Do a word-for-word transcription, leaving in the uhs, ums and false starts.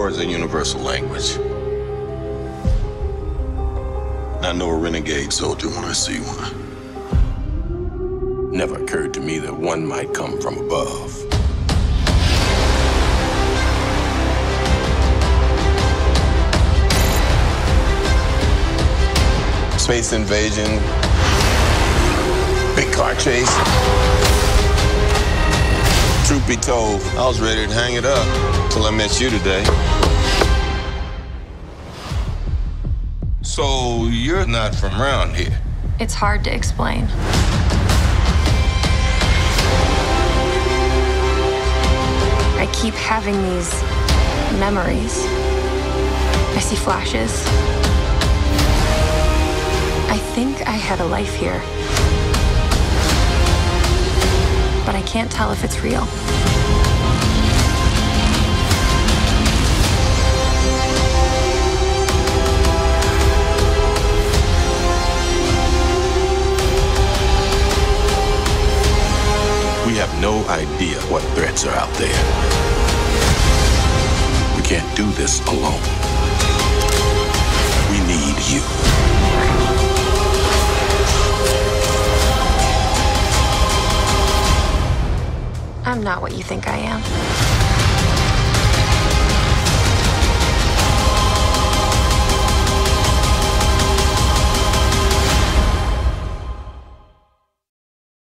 War is a universal language. I know a renegade soldier when I see one. Never occurred to me that one might come from above. Space invasion, big car chase. Truth be told, I was ready to hang it up till I met you today. So you're not from around here? It's hard to explain. I keep having these memories. I see flashes. I think I had a life here. But I can't tell if it's real. We have no idea what threats are out there. We can't do this alone. We need you. I'm not what you think I am.